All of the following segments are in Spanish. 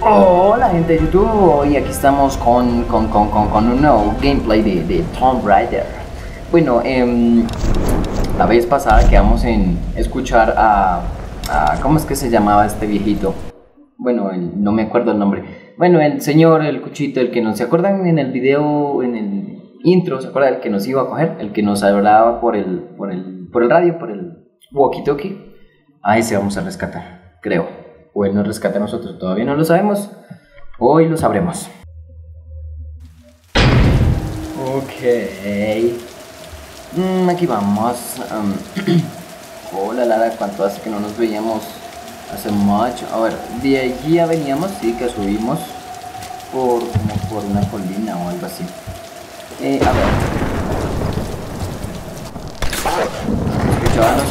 Hola gente de YouTube, y aquí estamos con un nuevo gameplay de Tomb Raider. Bueno, la vez pasada quedamos en escuchar ¿cómo es que se llamaba este viejito? Bueno, no me acuerdo el nombre. Bueno, el señor, el cuchito, el que nos... ¿Se acuerdan en el video, en el intro? ¿Se acuerdan el que nos iba a coger? El que nos hablaba por el radio, por el walkie-talkie. A ese vamos a rescatar, creo. O él nos rescata a nosotros, todavía no lo sabemos. Hoy lo sabremos. Ok. Aquí vamos. Hola Lara, ¿cuánto hace que no nos veíamos? Hace mucho. A ver, de allí ya veníamos, sí, que subimos como por una colina o algo así. A ver. Escuchaban los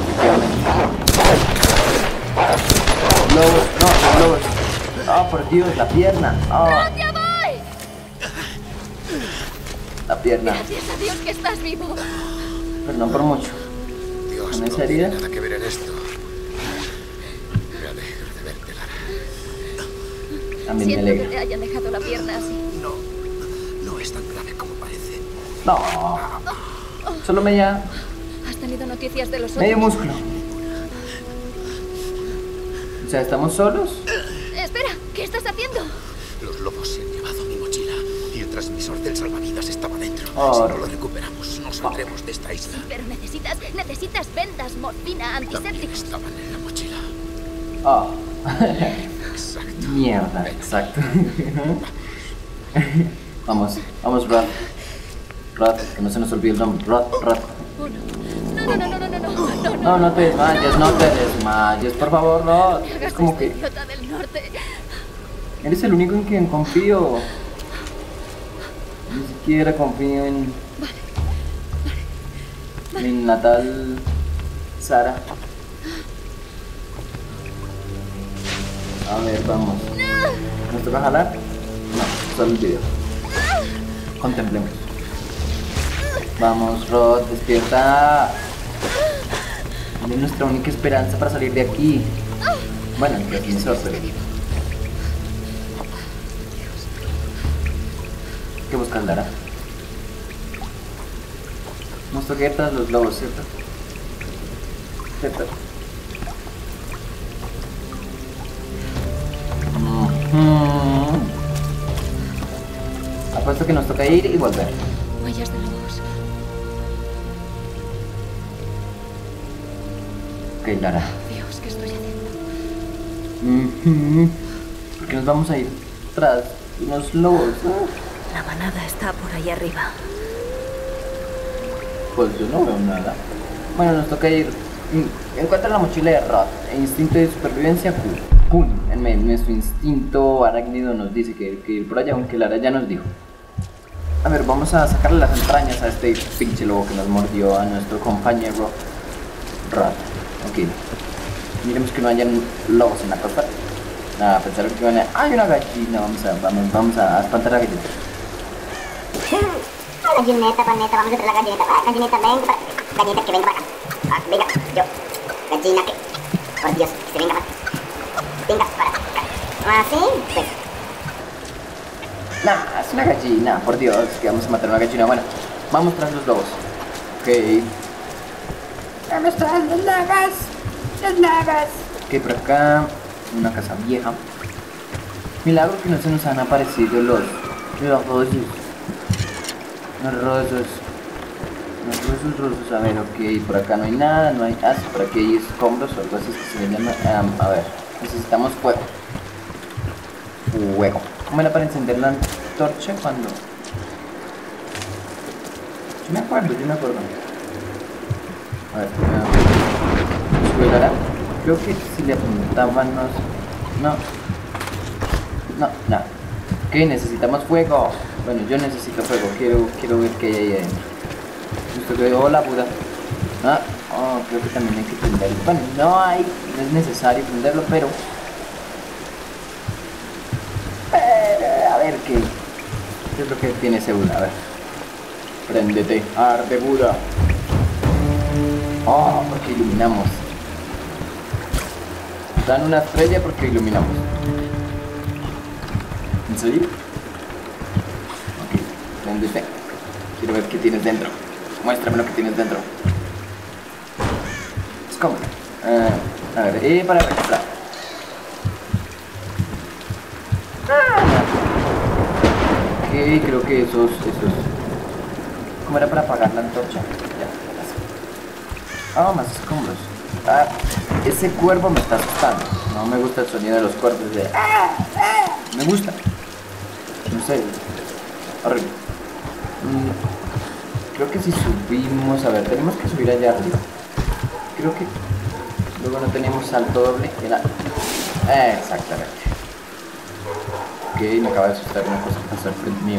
lobos, no, los lobos. Oh, por Dios, la pierna. Oh. ¡Ya voy! La pierna. Gracias a Dios que estás vivo. Pero no por mucho. Dios, ¿En esa no herida? tiene nada que ver en esto. Me alegro de verte, Lara. A mí me Siento que alegra. te hayan dejado la pierna así. No es tan grave como parece. No. Solo media... ¿Has tenido noticias de los otros? medio músculo. O sea, ¿estamos solos? Espera, ¿qué estás haciendo? Los lobos se han llevado mi mochila y el transmisor del salvavidas estaba dentro. Oh. Si no lo recuperamos, no saldremos de esta isla. Pero necesitas vendas, morfina, También antisépticos. estaban en la mochila. Oh. Exacto. Mierda, exacto. Vamos, Rod. Rod, que no se nos olvide el nombre. Rod. No. No te desmayes, por favor, Rod. Me Es hagas como este que idiota del norte. eres el único en quien confío. Ni siquiera confío en mi natal Sara. A ver, vamos. ¿Nos toca jalar? No, solo el video. Contemplemos. Vamos, Rod, despierta. Es nuestra única esperanza para salir de aquí. Bueno, el transmisor, pero... ¿Qué buscas, Lara? Nos toca ir tras los lobos, ¿cierto? ¿Cierto? Apuesto que nos toca ir y volver. Huellas de lobos. Ok, Lara. Dios, ¿qué estoy haciendo? ¿Por qué nos vamos a ir tras unos lobos? La manada está por ahí arriba. Pues yo no veo nada. Bueno, nos toca ir. Encuentra la mochila de Rod. Instinto de supervivencia, Kun. Nuestro instinto arácnido nos dice que ir por allá, aunque Lara ya nos dijo. A ver, vamos a sacarle las entrañas a este pinche lobo que nos mordió a nuestro compañero Rod. Ok. Miremos que no hayan lobos en la costa. Nada, pensaron que van a... ¡Hay una gallina! Vamos a espantar a la gallina. Gallineta, paneta, vamos a traer la gallineta. Gallineta, venga para acá. Gallineta, que venga para acá. Venga, yo. Gallina, que... Por Dios, que se venga para acá. Venga para acá. ¿Así? Pues. Nah, es una gallina, por Dios, que vamos a matar una gallina. Bueno, vamos tras los lobos. Ok. Vamos tras las lagas. Ok, por acá, una casa vieja. Milagro que no se nos han aparecido los rosos. Los rosos, a ver, ok, por acá no hay nada, no hay... Ah, sí, por aquí hay escombros o algo así que se le llama... a ver, necesitamos fuego. ¿Cómo era para encender la antorcha cuando...? Yo me acuerdo. A ver, ¿subirá? Creo que si le apuntábamos... No. Ok, necesitamos fuego. Bueno, yo necesito fuego, quiero ver qué hay ahí adentro. Justo que... Hola, Buda. Creo que también hay que prenderlo. Bueno, no es necesario prenderlo, pero... A ver qué es lo que tiene ese Buda. A ver. Préndete, arde Buda. Porque iluminamos. Dan una estrella porque iluminamos. ¿En serio? Ok, ¿dónde está? Quiero ver qué tienes dentro. Muéstrame lo que tienes dentro. Es como... a ver, para registrar. Ok, creo que esos... ¿Cómo era para apagar la antorcha? Ya, gracias. Más escombros. Ese cuervo me está asustando. No me gusta el sonido de los cuervos de... Me gusta. No sé. Horrible. Creo que si subimos... A ver, tenemos que subir allá arriba. Creo que... Luego no tenemos salto doble. Era... exactamente. Ok, me acaba de asustar una cosa que pasó al frente mío.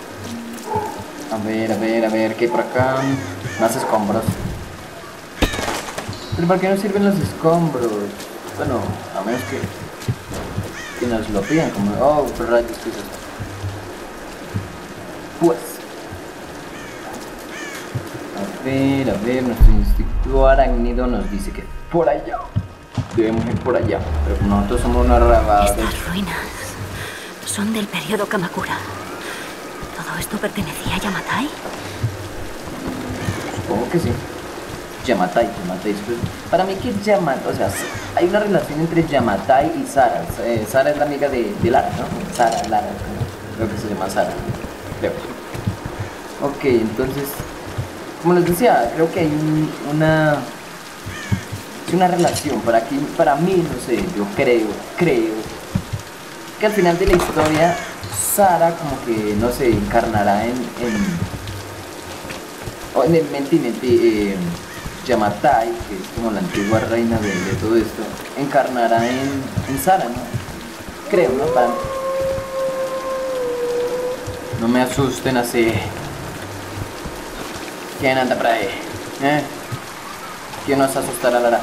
A ver, ¿qué hay por acá? Más escombros. ¿Pero para qué nos sirven los escombros? Bueno, a menos que nos lo pidan, como... Oh, rayos, ¿qué es esto? Pues... A ver, nuestro instinto arácnido nos dice que por allá. Debemos ir por allá, pero nosotros somos una rabada. Estas ruinas son del periodo Kamakura. ¿Todo esto pertenecía a Yamatai? Supongo que sí. Yamatai. Para mí que Yamatai, o sea, hay una relación entre Yamatai y Sara. Sara es la amiga de Lara, ¿no? Lara, creo que se llama Sara, creo. Ok, entonces, como les decía, creo que hay una relación. Para mí, no sé, yo creo que al final de la historia Sara como que, no sé, encarnará en Yamatai, que es como la antigua reina de todo esto, encarnará en Sara, ¿no? Creo, ¿no? No me asusten así. ¿Quién anda por ahí? ¿Quién nos asustará, Lara?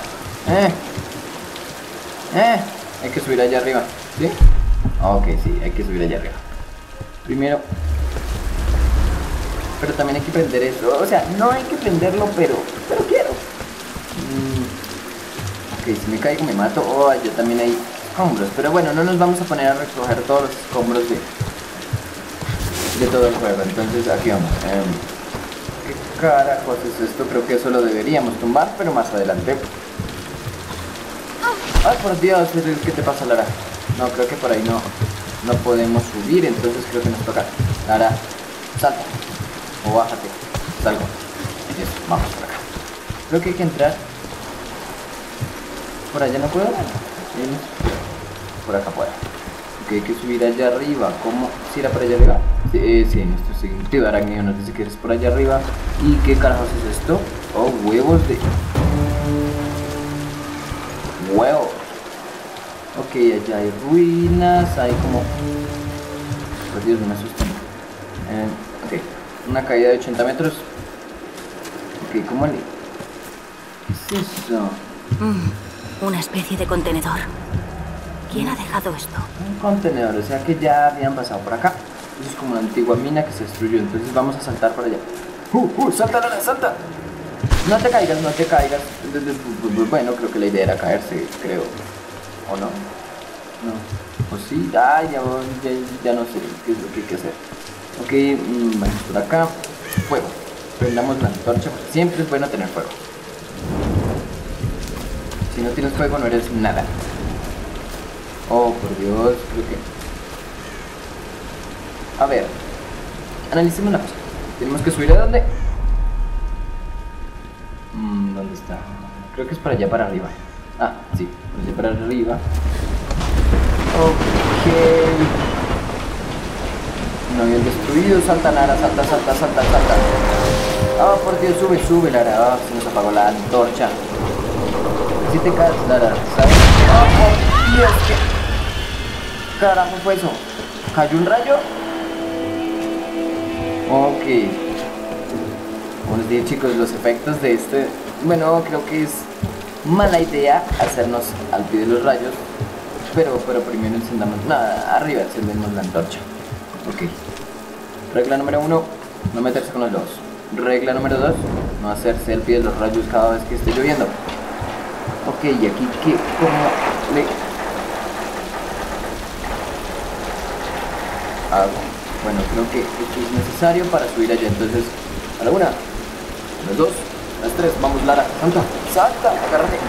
Hay que subir allá arriba, ¿sí? Ok, sí, hay que subir allá arriba. Primero... Pero también hay que prender esto. O sea, no hay que prenderlo, pero quiero. Ok, si me caigo me mato. Oh, yo también hay escombros. Pero bueno, no nos vamos a poner a recoger todos los escombros de todo el juego. Entonces aquí vamos. ¿Qué carajos es esto? Creo que eso lo deberíamos tumbar, pero más adelante. Ay, por Dios, ¿qué te pasa, Lara? No, creo que por ahí no podemos subir, entonces creo que nos toca. Lara, salta. O bájate. Salgo. Eso, vamos por acá. Creo que hay que entrar. Por allá no puedo. Por acá puedo. Ok, hay que subir allá arriba. ¿Cómo? ¿Si era por allá arriba? Sí, nuestro sentido arácnido nos dice que es por allá arriba. ¿Y qué carajos es esto? Oh, huevos de... Huevos. Ok, allá hay ruinas, hay como... Por Dios, no me asusten. Ok, una caída de 80 metros. Ok, ¿cómo le...? ¿Qué es eso? Una especie de contenedor. ¿Quién ha dejado esto? Un contenedor, o sea que ya habían pasado por acá. Eso es como una antigua mina que se destruyó, entonces vamos a saltar por allá. ¡Salta, Lara, salta! No te caigas. Bueno, creo que la idea era caerse, creo. ¿O no? No. ¿O sí? Ay, ya no sé qué es lo que hay que hacer. Ok, vamos por acá. Fuego. Prendamos la antorcha, porque siempre es bueno tener fuego. Si no tienes fuego no eres nada. Oh, por Dios, creo que... A ver, analicemos una cosa. Tenemos que subir ¿a dónde? ¿Dónde está? Creo que es para allá, para arriba. Ah, sí, por allá para arriba. Ok. No habían destruido. Salta, Lara, salta. Oh, por Dios, sube, Lara. Se nos apagó la antorcha. Si te caes, Lara, ¿sabes? Oh, por Dios, ¿qué carajo fue eso? ¿Cayó un rayo? Ok. Como les dije, chicos, los efectos de este... Bueno, creo que es mala idea hacernos al pie de los rayos. Pero primero encendamos... Nada, arriba encendemos la antorcha. Ok. Regla número 1, no meterse con los lobos. Regla número 2, no hacerse al pie de los rayos cada vez que esté lloviendo. Ok, y aquí ¿cómo le...? hago? Bueno, creo que esto es necesario para subir allá. Entonces, a la 1, a las 2, a las 3. Vamos, Lara. Salta, salta, agárrate.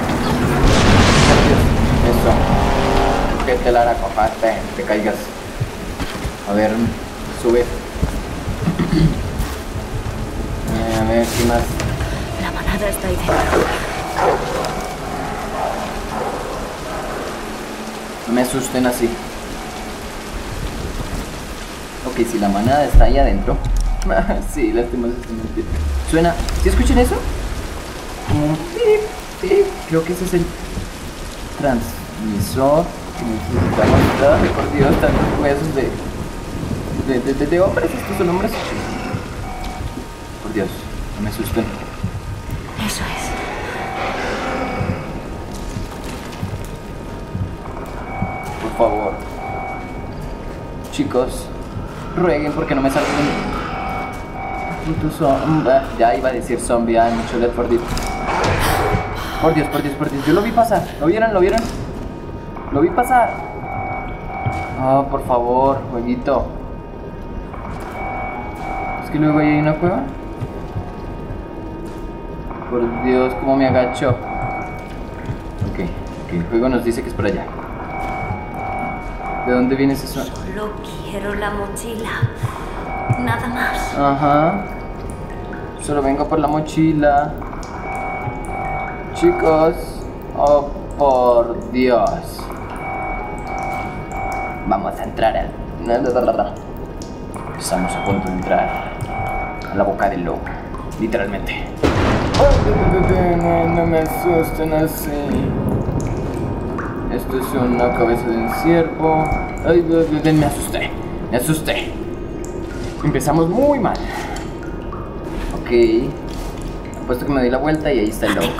Eso. Que te, Lara, papá, te caigas. A ver, sube. A ver, ¿qué más? La manada está ahí dentro. No me asusten así. Ok, si la manada está ahí adentro. Sí, lastimosamente. Suena. ¿Sí escuchan eso? Como un pip, pip. Creo que ese es el transmisor que necesitamos. Ay, por Dios, tantos huesos de hombres. Estos son hombres. Por Dios, no me asusten. Eso es. Por favor. Chicos, rueguen porque no me salgan. Ya iba a decir zombie, hay mucho Left 4 Dead. Por Dios, por Dios, por Dios. Yo lo vi pasar. ¿Lo vieron? ¿Lo vieron? Lo vi pasar. Oh, por favor, jueguito. Es que luego ahí hay una cueva. Por Dios, cómo me agacho. Ok, el juego nos dice que es por allá. ¿De dónde viene ese sonido? Solo quiero la mochila. Nada más. Ajá. Solo vengo por la mochila. Chicos. Oh, por Dios. Vamos a entrar al... Estamos a punto de entrar a la boca del lobo. Literalmente. No me asusten así. Esto es una cabeza de un ciervo. Ay, me asusté. Me asusté. Empezamos muy mal. Ok. Apuesto que me doy la vuelta y ahí está el lobo.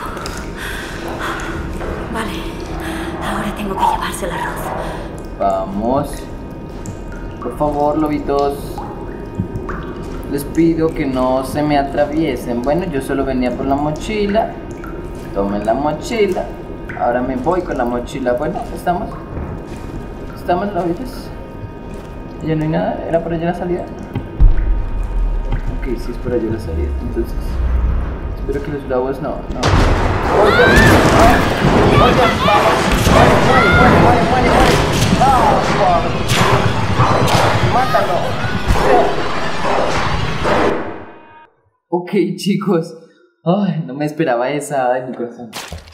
Vale. Ahora tengo que llevarse el arroz. Vamos. Por favor, lobitos. Les pido que no se me atraviesen. Bueno, yo solo venía por la mochila. Tomen la mochila. Ahora me voy con la mochila. Bueno, estamos. Estamos, lobitos. Ya no hay nada. ¿Era por allá la salida? Ok, sí es por allá la salida. Entonces, espero que los lobos no. ¡Oye! ¡Oye! ¡Vamos! ¡Muere! ¡Vamos! ¡Mátalo! Ok, chicos. Ay, no me esperaba esa en mi corazón.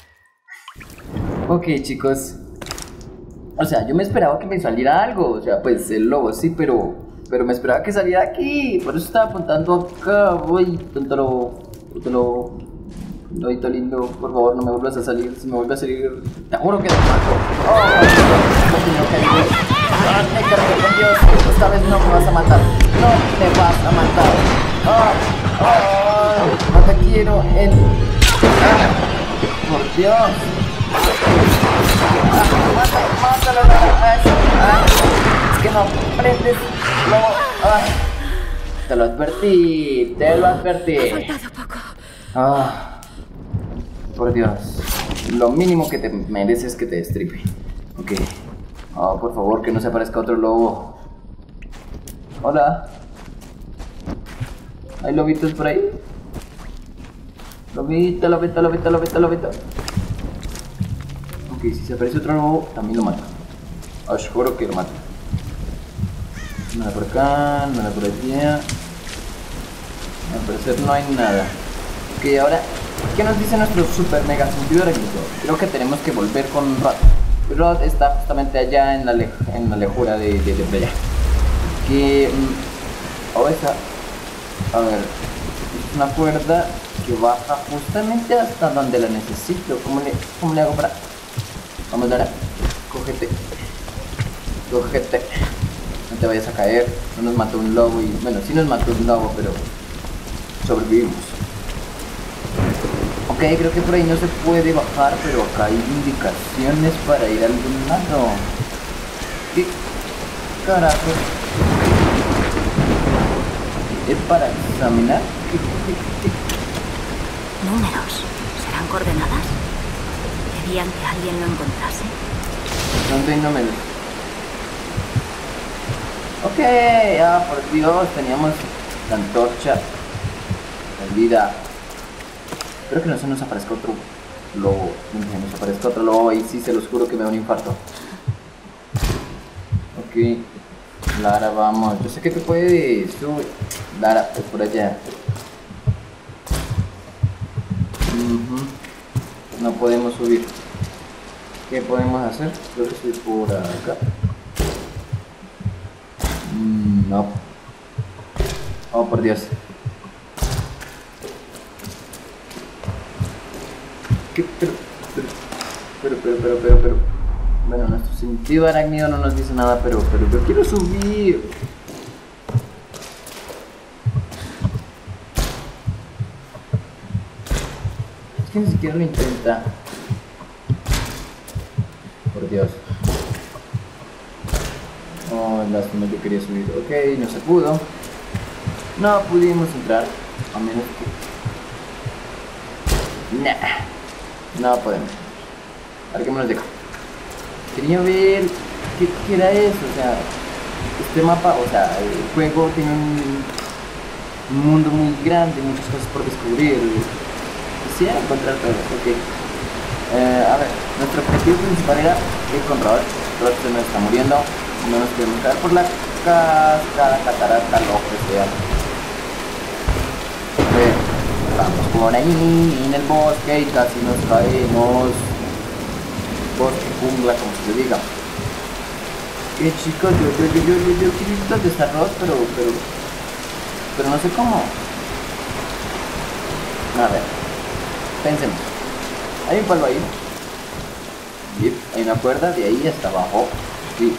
Ok, chicos. O sea, yo me esperaba que me saliera algo. O sea, pues el lobo sí, pero me esperaba que saliera aquí. Por eso estaba apuntando acá. Uy, tóntalo. Lobito lindo, por favor, no me vuelvas a salir. Si me vuelve a salir, te juro que te mato. Por Dios, esta vez no me vas a matar. No me vas a matar. No te quiero en... por Dios. Mátalo. Es que no aprendes. No. Te lo advertí. Ha faltado poco. Por Dios. Lo mínimo que te mereces es que te destripe. Ok. Por favor, que no se aparezca otro lobo. Hola. ¿Hay lobitos por ahí? Lobito. Ok, si se aparece otro lobo, también lo mato. Os juro que lo mato. Nada por acá, nada por allá. Al parecer no hay nada. Ok, ahora, ¿qué nos dice nuestro super mega sentido arácnido? Creo que tenemos que volver con Rod. Rod está justamente allá en la lejura de allá. Que... esa... A ver... Es una cuerda que baja justamente hasta donde la necesito. ¿Cómo le hago para...? Vamos, Lara. Cógete. No te vayas a caer. No nos mató un lobo y... Bueno, sí nos mató un lobo, pero... sobrevivimos. Ok, creo que por ahí no se puede bajar, pero acá hay indicaciones para ir a algún lado. ¿Qué carajo? ¿Es para examinar? ¿Qué? Números. ¿Serán coordenadas? ¿Querían que alguien lo encontrase? ¿Dónde hay números? Ok, por Dios, teníamos la antorcha perdida. Espero que no se nos aparezca otro lobo. No se nos aparezca otro lobo y sí, se los juro que me da un infarto. Ok, Lara, vamos. Yo sé que tú puedes. Sube. Lara, pues por allá. No podemos subir. ¿Qué podemos hacer? Creo que estoy por acá. No. Oh, por Dios. ¿Qué? Pero. Bueno, nuestro sentido arácnido no nos dice nada, pero yo quiero subir. Es que ni siquiera lo intenta. Por Dios. Oh, lástima, yo quería subir. Ok, no se pudo. No pudimos entrar. A menos que... Nah. No podemos. Larguémonos de acá. Quería ver qué era eso. O sea, este mapa, o sea, el juego tiene un mundo muy grande, muchas cosas por descubrir. Quisiera encontrar todo. Ok. A ver, nuestro objetivo principal era ir con Rod. Rod se nos está muriendo. No nos queremos caer por la cascada, catarata, lo que sea. Vamos por ahí en el bosque y casi nos caemos. Bosque, jungla, como se le diga. Chicos, yo quiero dónde está Rod, pero no sé cómo. A ver, pensemos. Hay un palo ahí. Yep, hay una cuerda de ahí hasta abajo. Sí.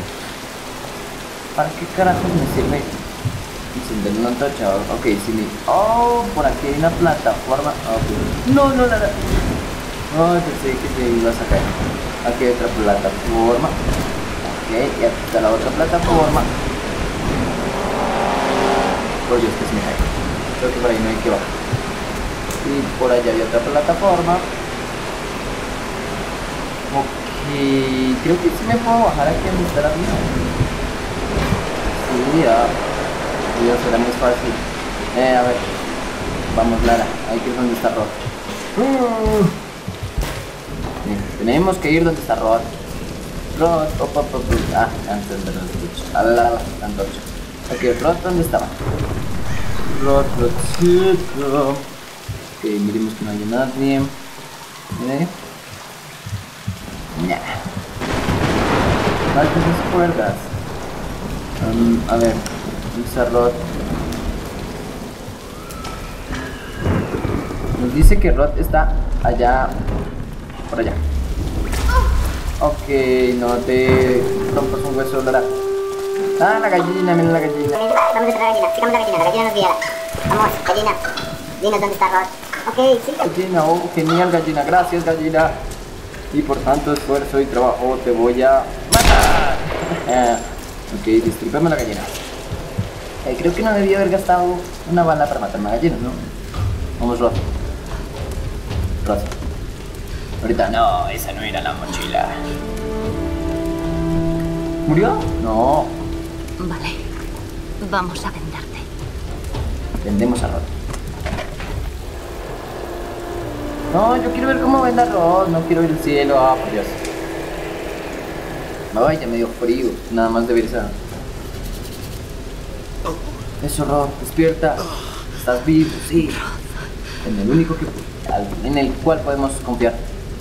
¿Para qué carajos me sirve encender una antorcha? Ok, sí, oh, por aquí hay una plataforma. Okay. No, nada. No, pensé que te ibas a caer. Aquí hay otra plataforma. Ok, y aquí está la otra plataforma. Por Dios, que se me cae. Creo que por ahí no hay que bajar. Y por allá hay otra plataforma. Ok, creo que sí me puedo bajar aquí donde está la vida. Sí, ya. Dios, será más fácil. A ver. Vamos, Lara. Ahí que es donde está Rod. Tenemos que ir donde está Rod. Rod, encender la antorcha. Ok, Rod, ¿dónde estaba? Rodcito. Ok, miremos que no haya nadie. Faltan esas cuerdas. A ver, ¿dónde está Rod? Nos dice que Rod está allá. Por allá. Ok, no te rompas un hueso, Lara. La gallina, mira la gallina. Vamos a traer la gallina, sigamos la gallina nos guiará. Vamos, gallina, dinos dónde está Rod. Ok, sí. Gallina, oh, genial gallina, gracias gallina. Y por tanto esfuerzo y trabajo te voy a matar. Ok, distrípame la gallina. Creo que no debía haber gastado una bala para matar una gallina, ¿no? Vamos, Rod. Rod. Ahorita no, esa no era la mochila. ¿Murió? No. Vale, vamos a venderte. Vendemos a Rod. No, yo quiero ver cómo vende a Rod, no quiero ver el cielo, por Dios. Ay, ya me dio frío, nada más de ver esa. Eso, Rod, despierta. Estás vivo, sí. En el único en el cual podemos confiar.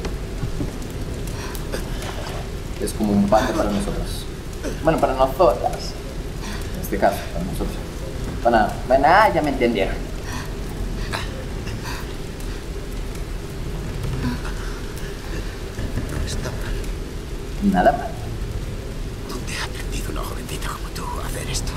Es como un padre para nosotros. Bueno, para nosotras. En este caso, para nosotros. Ya me entendieron. Está mal. Nada mal. ¿Dónde ha aprendido una jovencita como tú a hacer esto?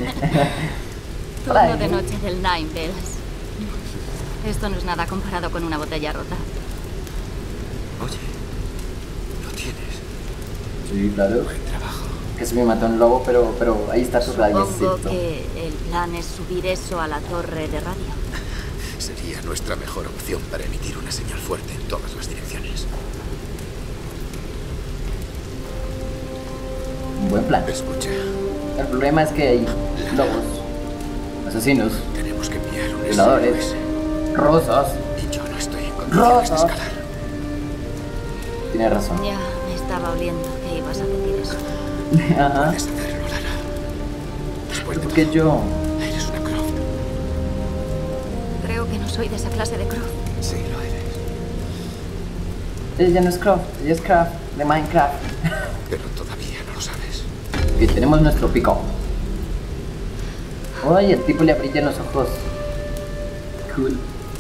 Turno de noche del Nine Bells. Esto no es nada comparado con una botella rota. Oye, ¿lo tienes? Sí, claro. Buen trabajo. Que se me mató un lobo, pero ahí está su radio. Supongo que el plan es subir eso a la torre de radio. Sería nuestra mejor opción para emitir una señal fuerte en todas las direcciones. buen plan. Escucha, El problema es que hay lobos, asesinos, tenemos que enviar un violadores, SOS. rosas. Y yo no estoy en condiciones de escalar. Tiene razón. Ya me estaba oliendo que ibas a decir eso. Ajá. Puedes hacerlo, Lara. Después de Porque todo, yo... eres una Croft. Creo que no soy de esa clase de Croft. Sí, lo eres. Ella no es Croft, ella es Craft, de Minecraft. Pero todavía no lo sabes. Que tenemos nuestro pico. Ay, el tipo le brillan los ojos. Cool.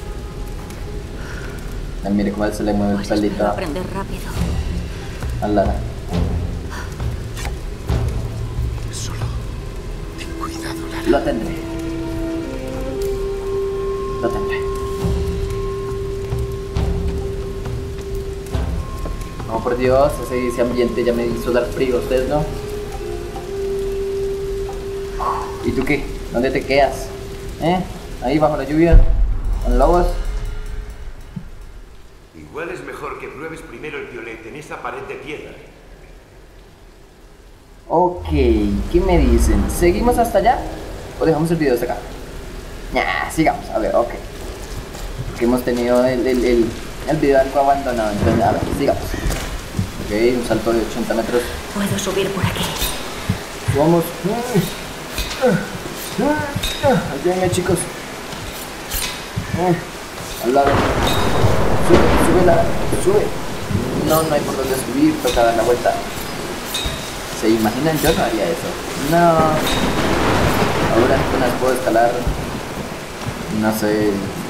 Ay, mire cómo se le mueve el Pues espero pelito aprender rápido. a Lara. Solo ten cuidado, Lara. Lo tendré. Lo tendré. Oh, por Dios, ese ambiente ya me hizo dar frío, ¿ustedes no? ¿Y tú qué? ¿Dónde te quedas? Ahí bajo la lluvia, con lobos. Igual es mejor que pruebes primero el violet en esa pared de piedra. Ok, ¿qué me dicen? ¿Seguimos hasta allá? ¿O dejamos el video hasta acá? Nah, sigamos, a ver, ok. Porque hemos tenido el video algo abandonado, entonces, a ver, sigamos. Ok, un salto de 80 metros. Puedo subir por aquí. Vamos. Ayúdenme, chicos. Al lado. Sube, sube, Lara, sube. No, no hay por dónde subir, toca dar la vuelta. ¿Se imaginan? Yo no haría eso. No. Ahora apenas puedo escalar. No sé.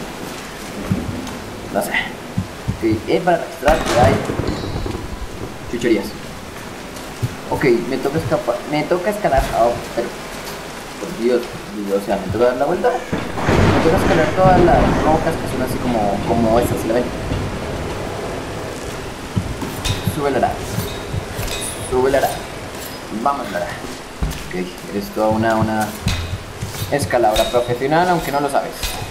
No sé. Ok, para registrar que hay chucherías. Ok, me toca escalar. Oh, pero, por Dios, o sea, me toca dar la vuelta. Me toca escalar todas las rocas que son así como esas, ¿se la ven? Sube, Lara. Sube, Lara. Vamos, Lara. Ok, eres toda una escaladora profesional, aunque no lo sabes.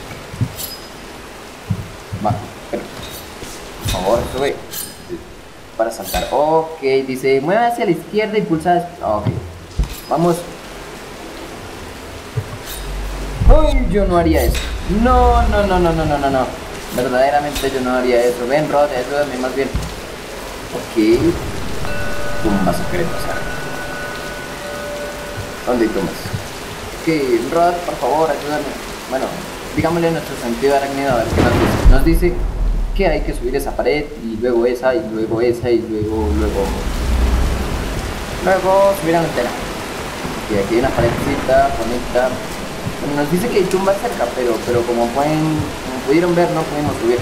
Va, pero, por favor, sube. Para saltar. Ok, dice, mueve hacia la izquierda y pulsa. Ok, vamos. Uy, yo no haría eso. No, no, no, no, no, no, no, no. Verdaderamente yo no haría eso. Ven, Rod, ayúdame más bien. Ok. Tumba secreta. ¿Dónde hay tumbas? Ok, Rod, por favor, ayúdame. Bueno, digámosle nuestro sentido arácnido a ver qué nos dice. Nos dice que hay que subir esa pared y luego esa y luego esa y luego subir a la antena. Y aquí hay una paredcita bonita. Bueno, nos dice que hay tumbas cerca, pero como pudieron ver, no pudimos subir.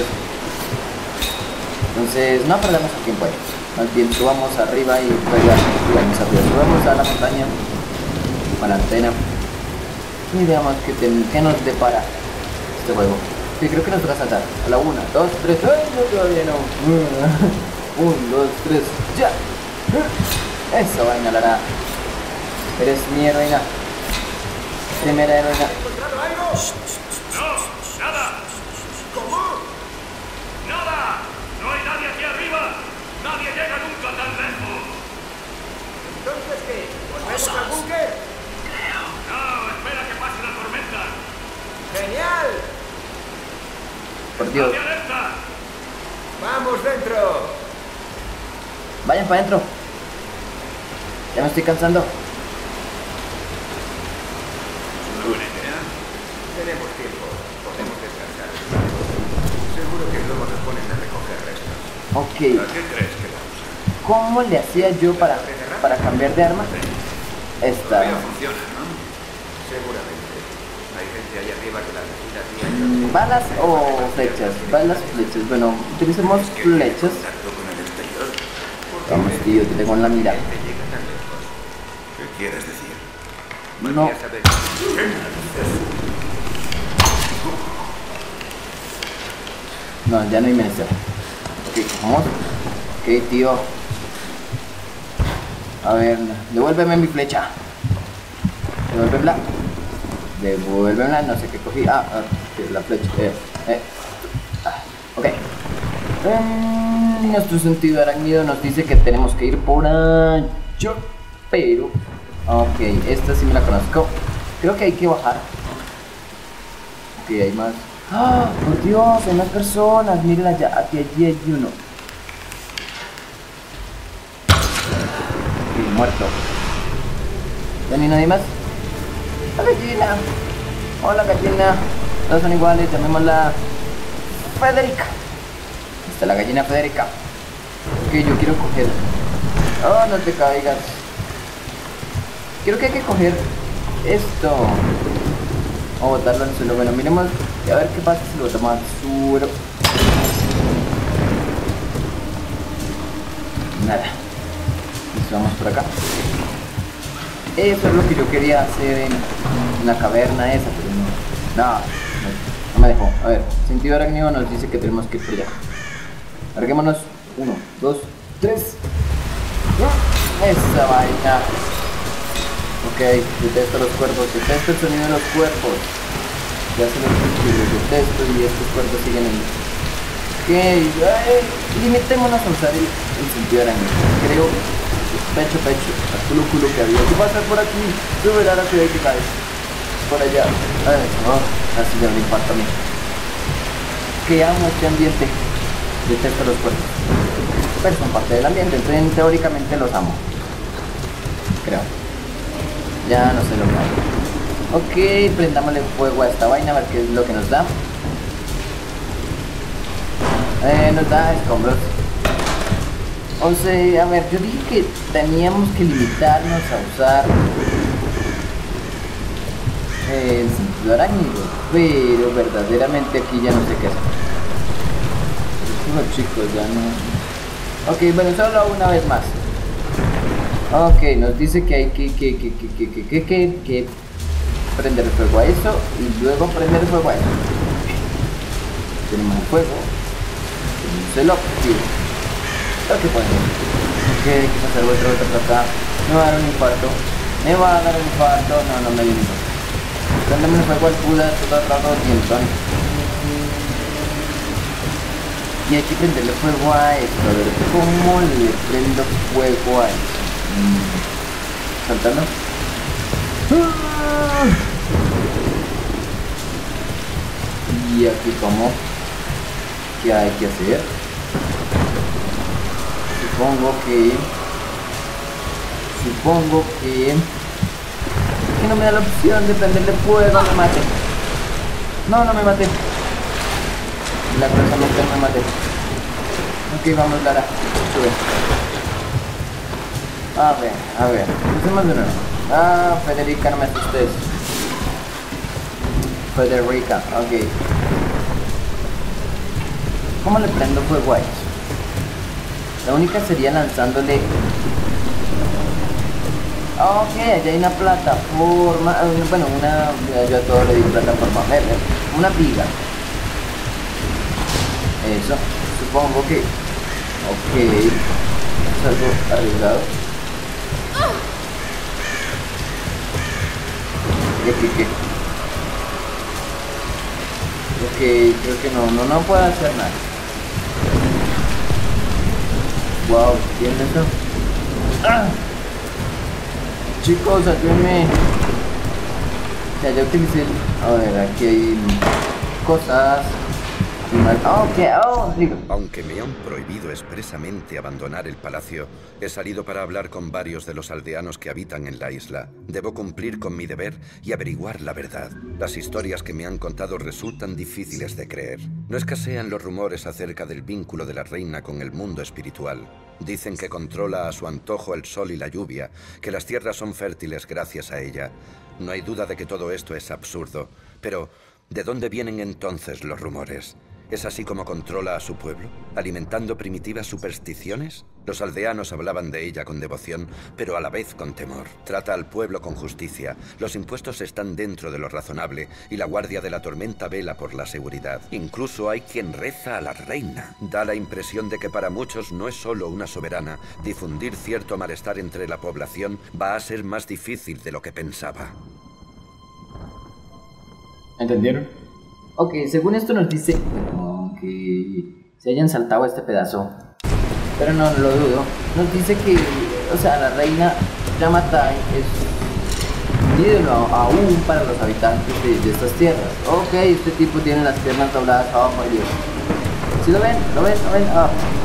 Entonces no perdamos el tiempo ahí. Más bien subamos arriba y subamos a la montaña, a la antena y veamos qué nos depara este juego. Sí, creo que nos toca saltar. A la 1, 2, 3. ¡Ay, no, todavía no! 1, 2, 3. ¡Ya! Eso, vaina, Lara. Eres mi heroína. Primera heroína. ¡No! ¡Nada! ¿Cómo? ¡Nada! ¡No hay nadie aquí arriba! ¡Nadie llega nunca tan lejos! ¿Entonces qué? ¿Volvemos al búnker? ¡No! ¡Espera que pase la tormenta! ¡Genial! Por Dios. ¡Estate alerta! ¡Vamos dentro! Vayan para adentro. Ya me estoy cansando. ¿Una buena idea? Tenemos tiempo. Podemos descansar. Seguro que luego nos ponen a recoger restos. Ok. ¿A qué crees que la usan? ¿Cómo le hacía yo para cambiar de arma? Esta. Todavía funciona, ¿no? Seguramente. Hay gente ahí arriba que la necesita día y noche. ¿Balas o flechas? Balas, flechas. Bueno, utilicemos flechas. Contacto con el exterior. Vamos, tío, te tengo en la mira. Te llega tan lejos. ¿Qué quieres decir? No. Ya sabes. No, ya no hay menester. Ok, vamos. Ok, tío. A ver, devuélveme mi flecha. Devuélvemela. Devuélvemela, no sé qué cogí. La flecha. Ok. Nuestro sentido arácnido nos dice que tenemos que ir por allá. Pero, ok, esta sí me la conozco. Creo que hay que bajar. Ok, hay más. ¡Ah! ¡Por Dios! Hay más personas. Miren allá, aquí allí hay uno. Ok, muerto. ¿Ya ni nadie más? ¡La gallina! ¡Hola, gallina! Todos son iguales, llamémosla Federica. Esta es la gallina Federica. Ok, yo quiero coger. Oh, no te caigas. Creo que hay que coger esto o botarlo al suelo. Bueno, miremos y a ver qué pasa si lo botamos al suelo. Nada. Listo, vamos por acá. Eso es lo que yo quería hacer en la caverna esa, pero no me dejó. A ver, sentido arácnido nos dice que tenemos que ir por allá. Larguémonos. 1, 2, 3. Esa vaina. Ok, detesto los cuerpos, detesto el sonido de los cuerpos. Ya se los detesto y estos cuerpos siguen ahí. Ok, limitémonos a usar el sentido arácnido. Creo, pecho, a culo que había. ¿Qué pasa por aquí? Sube la ciudad que caes. Por allá. Ay, así me da un impacto a mí. Que amo este ambiente. Detesto los cuerpos. Pero son parte del ambiente, entonces teóricamente los amo. Creo. Ya no sé lo que hago. Ok, prendámosle fuego a esta vaina a ver qué es lo que nos da. Nos da escombros. O sea, a ver, yo dije que teníamos que limitarnos a usar el sentido arácnido, pero verdaderamente aquí ya no sé qué hacer. No, chicos, ya no. Ok, bueno, solo una vez más. Ok, nos dice que hay que prender fuego a eso y luego prender fuego a eso. Tenemos el fuego. Tenemos el objetivo. Lo que podemos. Ok, hay que pasar otro acá. Me va a dar un infarto. No me dio un infarto. Prendeme el fuego al puda todo el rato y y hay que prenderle fuego a esto. A ver, ¿cómo le prendo fuego a esto? Saltando. Y aquí como, ¿qué hay que hacer? Supongo que no me da la opción de prenderle fuego. Me mate. No me maté. La cosa no me maté. Ok, vamos, Lara. Sube. A ver. Hacemos de nuevo. Federica, no me asustes. Federica, ok. ¿Cómo le prendo fuego a eso? La única sería lanzándole. Ok, allá hay una plataforma. Bueno, yo a todo le digo plataforma. Una viga. Eso, supongo que. Ok. Es algo arriesgado. ¿Qué? Ok, creo que no puedo hacer nada. Wow, ¿quién es eso? ¡Ah! Chicos, ayúdenme. O sea, ya utilicé. A ver, aquí hay cosas. Aunque me han prohibido expresamente abandonar el palacio, he salido para hablar con varios de los aldeanos que habitan en la isla. Debo cumplir con mi deber y averiguar la verdad. Las historias que me han contado resultan difíciles de creer. No escasean los rumores acerca del vínculo de la reina con el mundo espiritual. Dicen que controla a su antojo el sol y la lluvia, que las tierras son fértiles gracias a ella. No hay duda de que todo esto es absurdo, pero ¿de dónde vienen entonces los rumores? ¿Es así como controla a su pueblo, alimentando primitivas supersticiones? Los aldeanos hablaban de ella con devoción, pero a la vez con temor. Trata al pueblo con justicia, los impuestos están dentro de lo razonable y la guardia de la tormenta vela por la seguridad. Incluso hay quien reza a la reina. Da la impresión de que para muchos no es solo una soberana. Difundir cierto malestar entre la población va a ser más difícil de lo que pensaba. ¿Entendieron? Ok, según esto nos dice que se hayan saltado este pedazo, pero no lo dudo. Nos dice que, o sea, la reina Yamatai es un ídolo aún para los habitantes de estas tierras. Ok, este tipo tiene las piernas dobladas. Oh, por Dios. ¿Sí lo ven? ¿Lo ven? ¿Lo ven? Ah.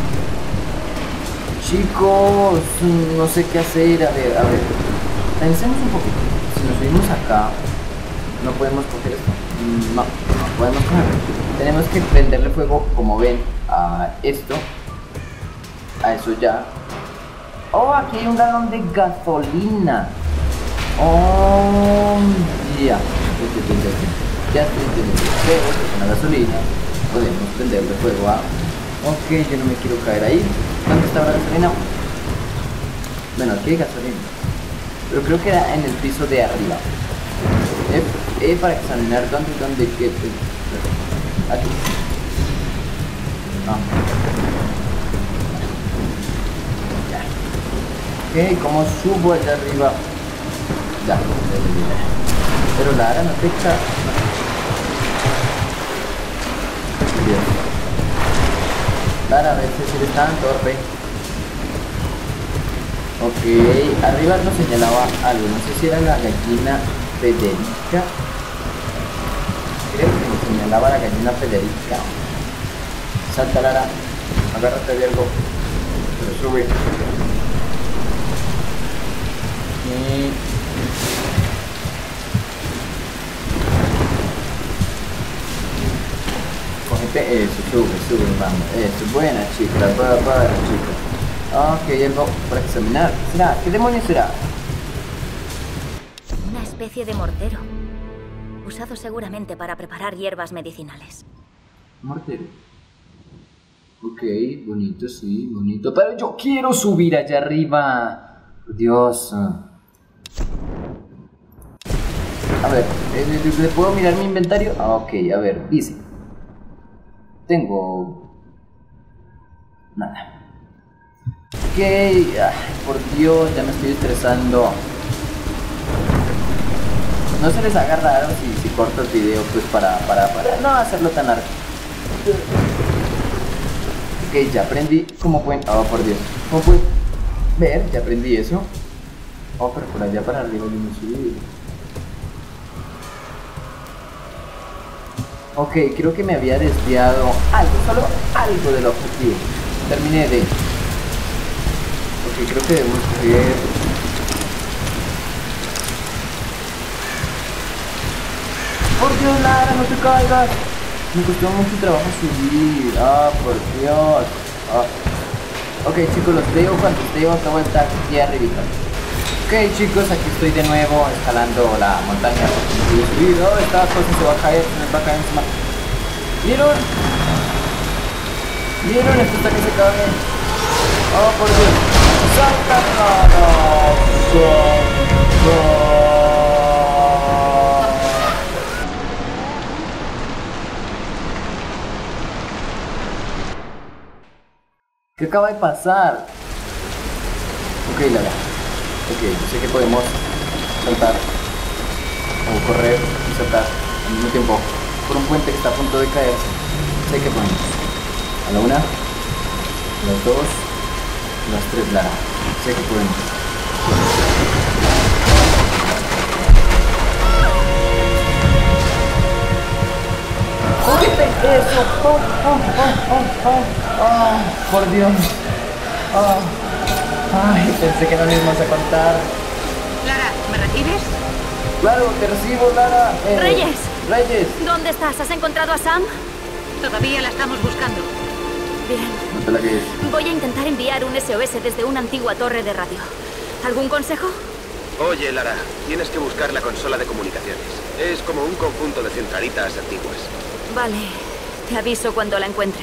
Chicos, no sé qué hacer. A ver. Pensemos un poquito. Si nos subimos acá, no podemos coger esto. No podemos cogerlo. Tenemos que prenderle fuego, como ven, a esto. A eso ya. Oh, aquí hay un galón de gasolina. Oh, ya. Ya estoy entendiendo. Pero con la gasolina podemos prenderle fuego a... Ok, yo no me quiero caer ahí. ¿Dónde está la gasolina? Bueno, aquí hay gasolina. Pero creo que era en el piso de arriba. Para examinar dónde qué. Aquí. No. Ya. Ok, ¿cómo subo allá arriba? Ya. Pero Lara, no te echas. Bien. Lara, a veces eres tan torpe. Ok, arriba nos señalaba algo, no sé si era la gallina Federica. Creo que nos señalaba la gallina Federica. Salta, Lara, agárrate de algo, pero sube. Y... cógete eso, sube, vamos. Eso, buena chica, para chica. Ok, algo para examinar. ¿Qué será? ¿Qué demonios será? Una especie de mortero, usado seguramente para preparar hierbas medicinales. Mortero. Ok, bonito, sí, bonito. Pero yo quiero subir allá arriba. Dios. A ver, ¿le puedo mirar mi inventario? Ok, a ver, dice. Tengo... nada. Ok, por Dios, ya me estoy estresando. No se les haga raro si corto el video, pues para no hacerlo tan largo. Ok, ya aprendí. ¿Cómo pueden? Oh, por Dios. ¿Cómo pueden ver? Ya aprendí eso. Oh, pero por allá para arriba yo no subí. Ok, creo que me había desviado algo, solo algo del objetivo. Terminé de... ok, creo que debemos coger... ¡por Dios, Lara, no te caigas! Me costó mucho trabajo subir. ¡Ah, por Dios! Ah. Ok, chicos, los veo cuando esté otra vuelta aquí arriba. Ok, chicos, aquí estoy de nuevo escalando la montaña. Oh, esta cosa se va a caer, se me va a caer encima. ¿Vieron? ¿Vieron? Esto está que se cae. Oh, por Dios. ¡Salta! ¿Qué acaba de pasar? Ok, Lara. Ok, yo sé que podemos saltar o correr y saltar al mismo tiempo por un puente que está a punto de caerse. Sé que podemos. A la una, a las dos, a las tres, Lara. Sé que podemos. ¡Jódete! ¡Eso! ¡Por Dios! Ay, pensé que no les íbamos a contar. Lara, ¿me recibes? Claro, te recibo, Lara. ¡Reyes! ¡Reyes! ¿Dónde estás? ¿Has encontrado a Sam? Todavía la estamos buscando. Bien. No te la quedes. Voy a intentar enviar un SOS desde una antigua torre de radio. ¿Algún consejo? Oye, Lara, tienes que buscar la consola de comunicaciones. Es como un conjunto de centralitas antiguas. Vale. Te aviso cuando la encuentre.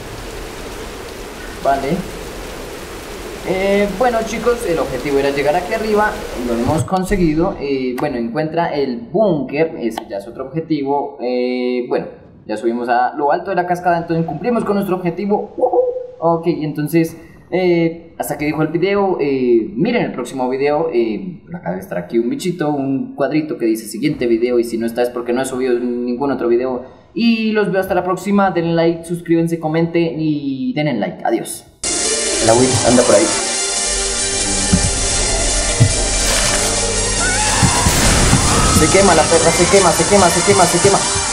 Vale. Bueno, chicos, el objetivo era llegar aquí arriba. Lo hemos conseguido. Bueno, encuentra el búnker. Ese ya es otro objetivo. Bueno, ya subimos a lo alto de la cascada. Entonces cumplimos con nuestro objetivo. Ok, entonces hasta que dijo el video. Miren el próximo video. Por acá debe estar aquí un bichito, un cuadrito que dice siguiente video. Y si no está es porque no he subido ningún otro video. Y los veo hasta la próxima. Denle like, suscríbanse, comenten y denle like. Adiós. La Wii anda por ahí. Se quema la perra, se quema.